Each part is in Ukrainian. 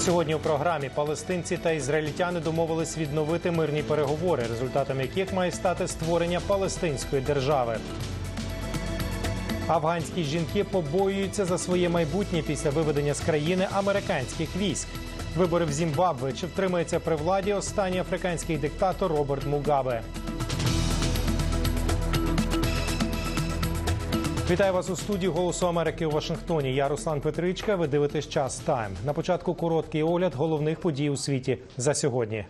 Сьогодні у програмі палестинці та ізраїльтяни домовились відновити мирні переговори, результатом яких має стати створення палестинської держави. Афганські жінки побоюються за своє майбутнє після виведення з країни американських військ. Вибори в Зімбабве. Чи втримається при владі останній африканський диктатор Роберт Мугабе? Вітаю вас у студії «Голосу Америки» у Вашингтоні. Я Руслан Петричка, ви дивитесь «Час Тайм». На початку короткий огляд головних подій у світі за сьогодні.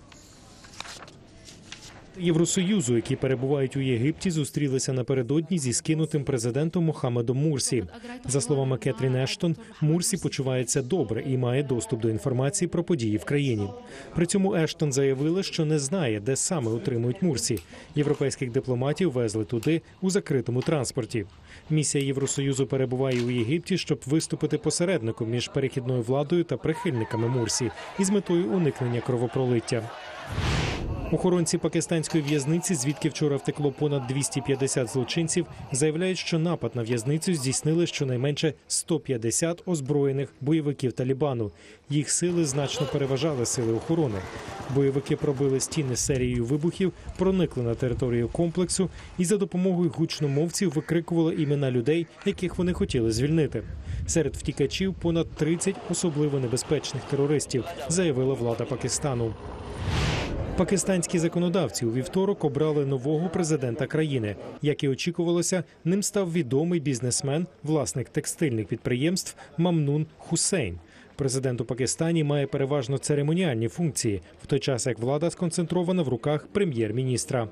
Євросоюзу, які перебувають у Єгипті, зустрілися напередодні зі скинутим президентом Мохаммедом Мурсі. За словами Кетрін Ештон, Мурсі почувається добре і має доступ до інформації про події в країні. При цьому Ештон заявила, що не знає, де саме утримують Мурсі. Європейських дипломатів везли туди у закритому транспорті. Місія Євросоюзу перебуває у Єгипті, щоб виступити посередником між перехідною владою та прихильниками Мурсі із метою уникнення кровопролиття. Охоронці пакистанської в'язниці, звідки вчора втекло понад 250 злочинців, заявляють, що напад на в'язницю здійснили щонайменше 150 озброєних бойовиків Талібану. Їх сили значно переважали сили охорони. Бойовики пробили стіни серією вибухів, проникли на територію комплексу і за допомогою гучномовців викрикували імена людей, яких вони хотіли звільнити. Серед втікачів понад 30 особливо небезпечних терористів, заявила влада Пакистану. Пакистанські законодавці у вівторок обрали нового президента країни. Як і очікувалося, ним став відомий бізнесмен, власник текстильних підприємств Мамнун Хусейн. Президент у Пакистані має переважно церемоніальні функції, в той час як влада сконцентрована в руках прем'єр-міністра.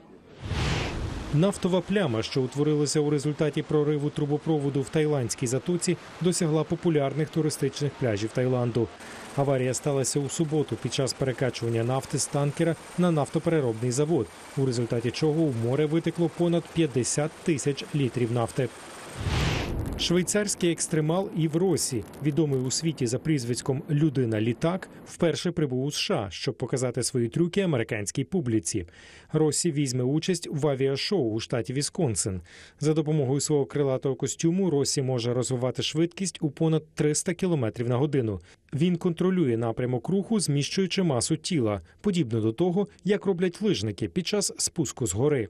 Нафтова пляма, що утворилася у результаті прориву трубопроводу в Таїландській затоці, досягла популярних туристичних пляжів Таїланду. Аварія сталася у суботу під час перекачування нафти з танкера на нафтопереробний завод, у результаті чого у море витекло понад 50 тисяч літрів нафти. Швейцарський екстремал Ів Россі, відомий у світі за прізвиськом «Людина-літак», вперше прибув у США, щоб показати свої трюки американській публіці. Россі візьме участь в авіашоу у штаті Вісконсин. За допомогою свого крилатого костюму Россі може розвивати швидкість у понад 300 км на годину. Він контролює напрямок руху, зміщуючи масу тіла, подібно до того, як роблять лижники під час спуску з гори.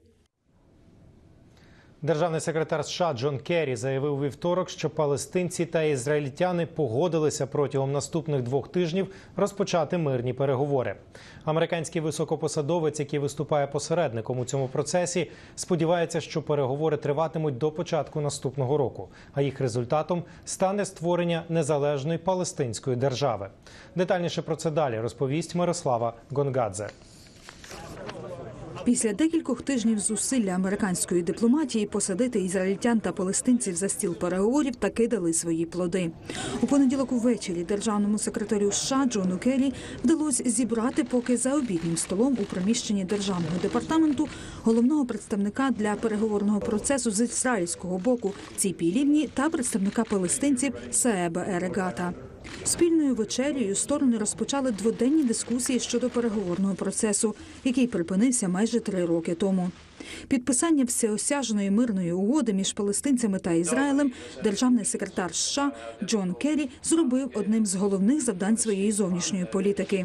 Державний секретар США Джон Керрі заявив у вівторок, що палестинці та ізраїльтяни погодилися протягом наступних 2 тижнів розпочати мирні переговори. Американський високопосадовець, який виступає посередником у цьому процесі, сподівається, що переговори триватимуть до початку наступного року, а їх результатом стане створення незалежної палестинської держави. Детальніше про це далі розповість Мирослава Гонгадзе. Після декількох тижнів зусилля американської дипломатії посадити ізраїльтян та палестинців за стіл переговорів таки дали свої плоди. У понеділок увечері державному секретарю США Джону Керрі вдалося зібрати поки за обіднім столом у приміщенні Державного департаменту головного представника для переговорного процесу з ізраїльського боку Ціпі Лівні та представника палестинців Саеба Ерегата. Спільною вечерею сторони розпочали дводенні дискусії щодо переговорного процесу, який припинився майже 3 роки тому. Підписання всеосяжної мирної угоди між палестинцями та Ізраїлем державний секретар США Джон Керрі зробив одним з головних завдань своєї зовнішньої політики.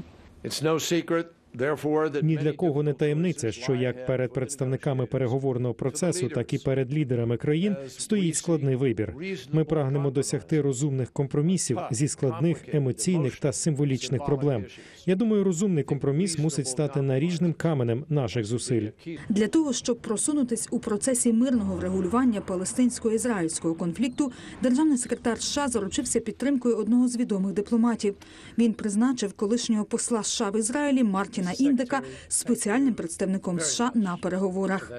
Ні для кого не таємниця, що як перед представниками переговорного процесу, так і перед лідерами країн стоїть складний вибір. Ми прагнемо досягти розумних компромісів зі складних, емоційних та символічних проблем. Я думаю, розумний компроміс мусить стати наріжним каменем наших зусиль. Для того, щоб просунутись у процесі мирного врегулювання палестинсько-ізраїльського конфлікту, державний секретар США заручився підтримкою одного з відомих дипломатів. Він призначив колишнього посла США в Ізраїлі Мартіна Індека спеціальним представником США на переговорах.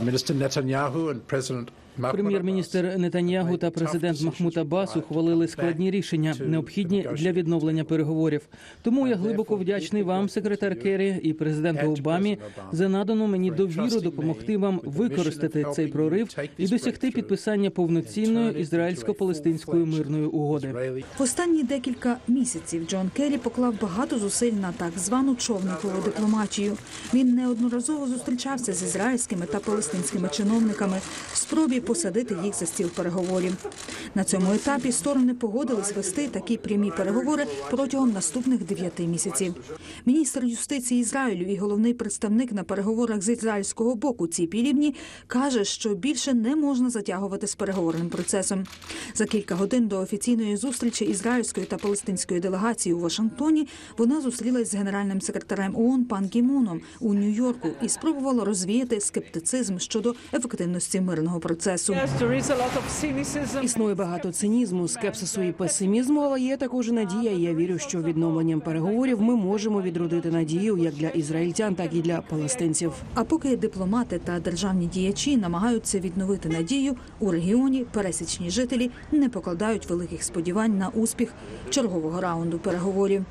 Прем'єр-міністр Нетаньягу та президент Махмуд Аббас ухвалили складні рішення, необхідні для відновлення переговорів. Тому я глибоко вдячний вам, секретар Керрі, і президенту Обамі за надану мені довіру допомогти вам використати цей прорив і досягти підписання повноцінної ізраїльсько-палестинської мирної угоди. В останні декілька місяців Джон Керрі поклав багато зусиль на так звану човникову дипломатію. Він неодноразово зустрічався з ізраїльськими та палестинськими чиновниками в спробі посадити їх за стіл переговорів. На цьому етапі сторони погодились вести такі прямі переговори протягом наступних 9 місяців. Міністр юстиції Ізраїлю і головний представник на переговорах з ізраїльського боку Ціпі Лівні каже, що більше не можна затягувати з переговорним процесом. За кілька годин до офіційної зустрічі ізраїльської та палестинської делегації у Вашингтоні вона зустрілась з генеральним секретарем ООН Пан Гі Муном у Нью-Йорку і спробувала розвіяти скептицизм щодо ефективності мирного процесу. Існує багато цинізму, скепсису і песимізму, але є також надія. І я вірю, що відновленням переговорів ми можемо відродити надію як для ізраїльтян, так і для палестинців. А поки дипломати та державні діячі намагаються відновити надію, у регіоні пересічні жителі не покладають великих сподівань на успіх чергового раунду переговорів.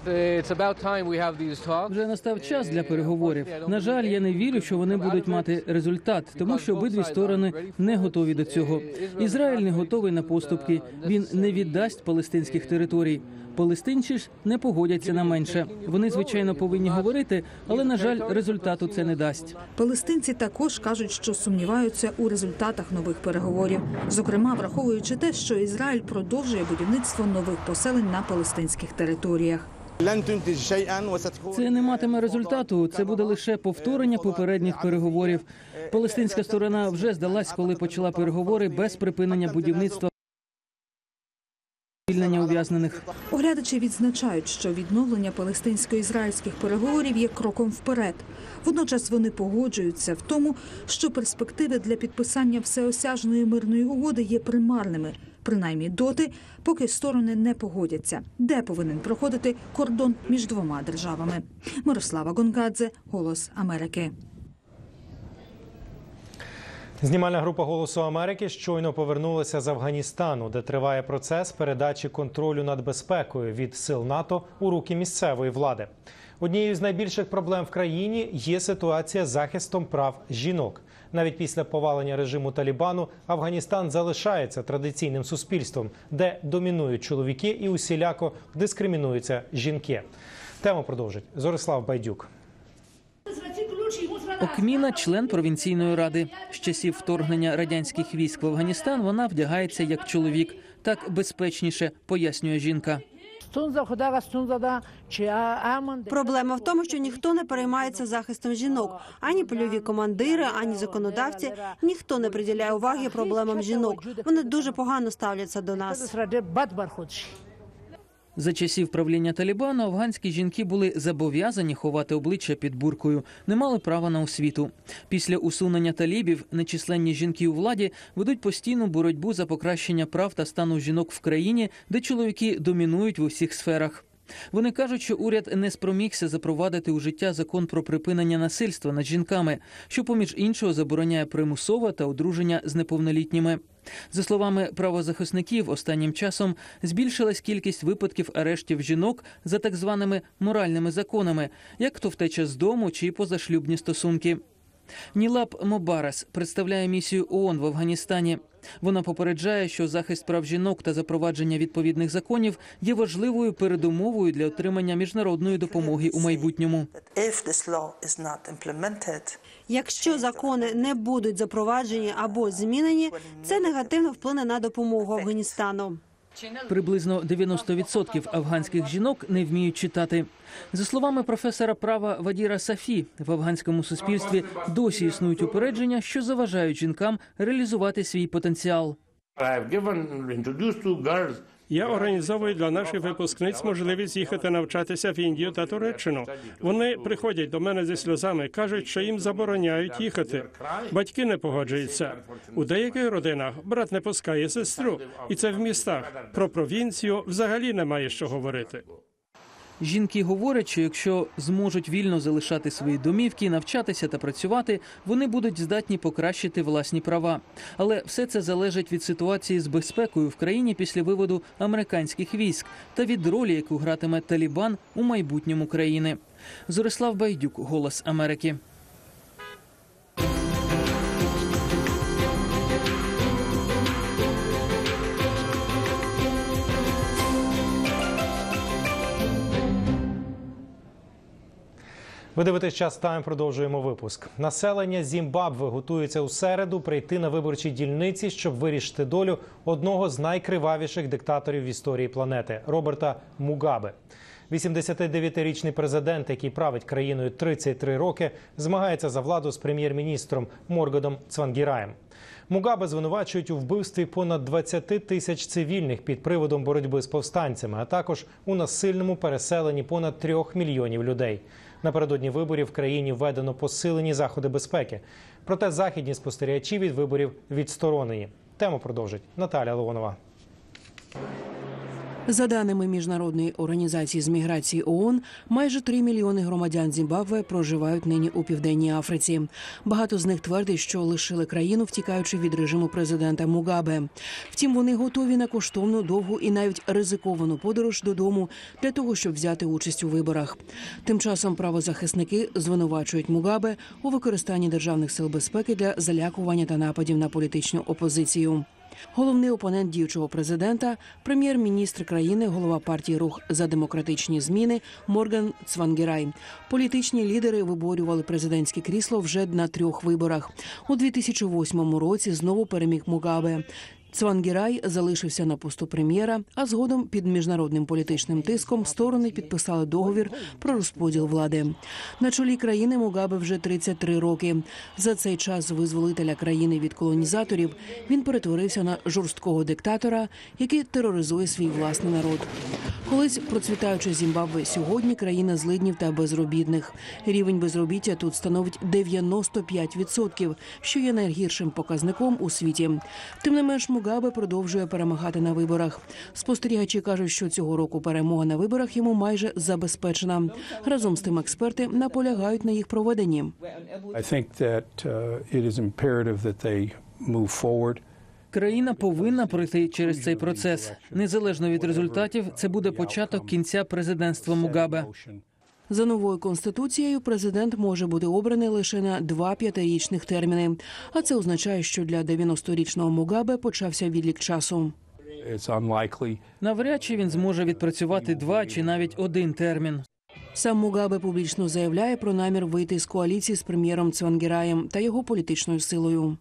Вже настав час для переговорів. На жаль, я не вірю, що вони будуть мати результат, тому що обидві сторони не готові до цього. Ізраїль не готовий на поступки. Він не віддасть палестинських територій. Палестинці ж не погодяться на менше. Вони, звичайно, повинні говорити, але, на жаль, результату це не дасть. Палестинці також кажуть, що сумніваються у результатах нових переговорів. Зокрема, враховуючи те, що Ізраїль продовжує будівництво нових поселень на палестинських територіях. Це не матиме результату, це буде лише повторення попередніх переговорів. Палестинська сторона вже здалась, коли почала переговори без припинення будівництва. Звільнення ув'язнених. Оглядачі відзначають, що відновлення палестинсько-ізраїльських переговорів є кроком вперед. Водночас вони погоджуються в тому, що перспективи для підписання всеосяжної мирної угоди є примарними, принаймні доти, поки сторони не погодяться, де повинен проходити кордон між двома державами. Мирослава Гонгадзе, «Голос Америки». Знімальна група «Голосу Америки» щойно повернулася з Афганістану, де триває процес передачі контролю над безпекою від сил НАТО у руки місцевої влади. Однією з найбільших проблем в країні є ситуація з захистом прав жінок. Навіть після повалення режиму Талібану Афганістан залишається традиційним суспільством, де домінують чоловіки і усіляко дискримінуються жінки. Тему продовжить Зорислав Байдюк. Окміна – член провінційної ради. З часів вторгнення радянських військ в Афганістан вона вдягається як чоловік. Так безпечніше, пояснює жінка. Проблема в тому, що ніхто не переймається захистом жінок. Ані польові командири, ані законодавці. Ніхто не приділяє уваги проблемам жінок. Вони дуже погано ставляться до нас. За часів правління Талібану афганські жінки були зобов'язані ховати обличчя під буркою, не мали права на освіту. Після усунення талібів нечисленні жінки у владі ведуть постійну боротьбу за покращення прав та стану жінок в країні, де чоловіки домінують в усіх сферах. Вони кажуть, що уряд не спромігся запровадити у життя закон про припинення насильства над жінками, що, поміж іншого, забороняє примусове та одруження з неповнолітніми. За словами правозахисників, останнім часом збільшилась кількість випадків арештів жінок за так званими моральними законами, як то втеча з дому чи позашлюбні стосунки. Нілаб Мобарас представляє місію ООН в Афганістані. Вона попереджає, що захист прав жінок та запровадження відповідних законів є важливою передумовою для отримання міжнародної допомоги у майбутньому. Якщо закони не будуть запроваджені або змінені, це негативно вплине на допомогу Афганістану. Приблизно 90% афганських жінок не вміють читати. За словами професора права Вадіра Сафі, в афганському суспільстві досі існують упередження, що заважають жінкам реалізувати свій потенціал. Я організовую для наших випускниць можливість їхати навчатися в Індію та Туреччину. Вони приходять до мене зі сльозами, кажуть, що їм забороняють їхати. Батьки не погоджуються. У деяких родинах брат не пускає сестру. І це в містах. Про провінцію взагалі немає що говорити. Жінки говорять, що якщо зможуть вільно залишати свої домівки, навчатися та працювати, вони будуть здатні покращити власні права. Але все це залежить від ситуації з безпекою в країні після виводу американських військ та від ролі, яку гратиме Талібан у майбутньому країни. Зорислав Байдюк, «Голос Америки». Ви дивитесь «Час Тайм», продовжуємо випуск. Населення Зімбабве готується у середу прийти на виборчі дільниці, щоб вирішити долю одного з найкривавіших диктаторів в історії планети – Роберта Мугабе. 89-річний президент, який править країною 33 роки, змагається за владу з прем'єр-міністром Моргадом Цвангіраєм. Мугабе звинувачують у вбивстві понад 20 тисяч цивільних під приводом боротьби з повстанцями, а також у насильному переселенні понад 3 мільйонів людей. Напередодні виборів в країні введено посилені заходи безпеки. Проте західні спостерігачі від виборів відсторонені. Тему продовжить Наталя Леонова. За даними Міжнародної організації з міграції ООН, майже 3 мільйони громадян Зімбабве проживають нині у Південній Африці. Багато з них твердять, що лишили країну, втікаючи від режиму президента Мугабе. Втім, вони готові на коштовну, довгу і навіть ризиковану подорож додому для того, щоб взяти участь у виборах. Тим часом правозахисники звинувачують Мугабе у використанні державних сил безпеки для залякування та нападів на політичну опозицію. Головний опонент діючого президента – прем'єр-міністр країни, голова партії «Рух за демократичні зміни» Морган Цвангірай. Політичні лідери виборювали президентське крісло вже на 3 виборах. У 2008 році знову переміг Мугабе. Цвангірай залишився на посту прем'єра, а згодом під міжнародним політичним тиском сторони підписали договір про розподіл влади. На чолі країни Мугабе вже 33 роки. За цей час визволителя країни від колонізаторів він перетворився на жорсткого диктатора, який тероризує свій власний народ. Колись процвітаюча Зімбабве, сьогодні країна злиднів та безробітних. Рівень безробіття тут становить 95%, що є найгіршим показником у світі. Тим не менш, Мугабе продовжує перемагати на виборах. Спостерігачі кажуть, що цього року перемога на виборах йому майже забезпечена. Разом з тим експерти наполягають на їх проведенні. Країна повинна пройти через цей процес. Незалежно від результатів, це буде початок кінця президентства Мугабе. За новою конституцією президент може бути обраний лише на 2 5-річних терміни. А це означає, що для 90-річного Мугабе почався відлік часу. Навряд чи він зможе відпрацювати 2 чи навіть 1 термін. Сам Мугабе публічно заявляє про намір вийти з коаліції з прем'єром Цвангіраєм та його політичною силою.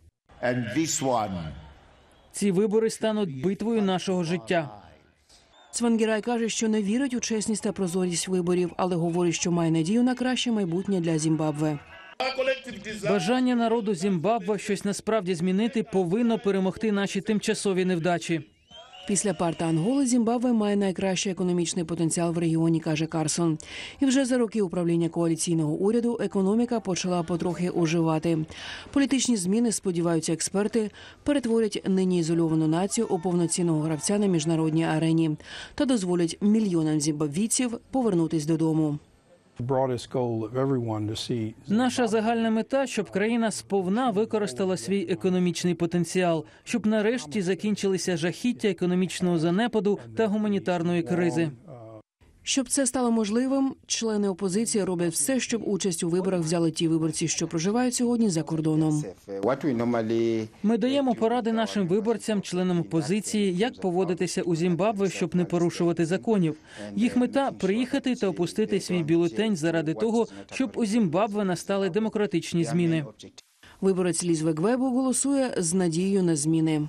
Ці вибори стануть битвою нашого життя. Цвангірай каже, що не вірить у чесність та прозорість виборів, але говорить, що має надію на краще майбутнє для Зімбабве. Бажання народу Зімбабве щось насправді змінити повинно перемогти наші тимчасові невдачі. Після парта Анголи Зімбабве має найкращий економічний потенціал в регіоні, каже Карсон. І вже за роки управління коаліційного уряду економіка почала потрохи оживати. Політичні зміни, сподіваються експерти, перетворять нині ізольовану націю у повноцінного гравця на міжнародній арені та дозволять мільйонам зімбабвійців повернутись додому. Наша загальна мета, щоб країна сповна використала свій економічний потенціал, щоб нарешті закінчилися жахіття економічного занепаду та гуманітарної кризи. Щоб це стало можливим, члени опозиції роблять все, щоб участь у виборах взяли ті виборці, що проживають сьогодні за кордоном. Ми даємо поради нашим виборцям, членам опозиції, як поводитися у Зімбабве, щоб не порушувати законів. Їх мета – приїхати та опустити свій бюлетень заради того, щоб у Зімбабве настали демократичні зміни. Виборець Лізвегвебу голосує з надією на зміни.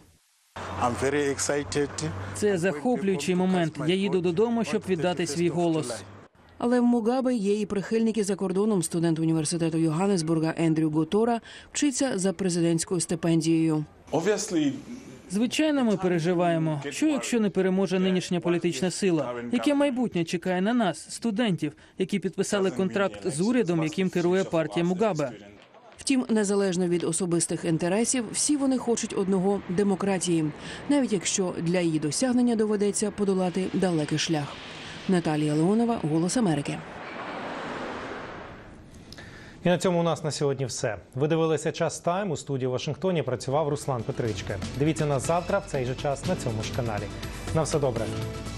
Це захоплюючий момент. Я їду додому, щоб віддати свій голос. Але в Мугабе є і прихильники за кордоном. Студент університету Йоганнесбурга Ендрю Готора вчиться за президентською стипендією. Звичайно, ми переживаємо, що якщо не переможе нинішня політична сила? Яке майбутнє чекає на нас, студентів, які підписали контракт з урядом, яким керує партія Мугабе? Втім, незалежно від особистих інтересів, всі вони хочуть одного – демократії, навіть якщо для її досягнення доведеться подолати далекий шлях. Наталія Леонова, «Голос Америки». І на цьому у нас на сьогодні все. Ви дивилися «Час Тайм». У студії у Вашингтоні працював Руслан Петричка. Дивіться нас завтра в цей же час на цьому ж каналі. На все добре.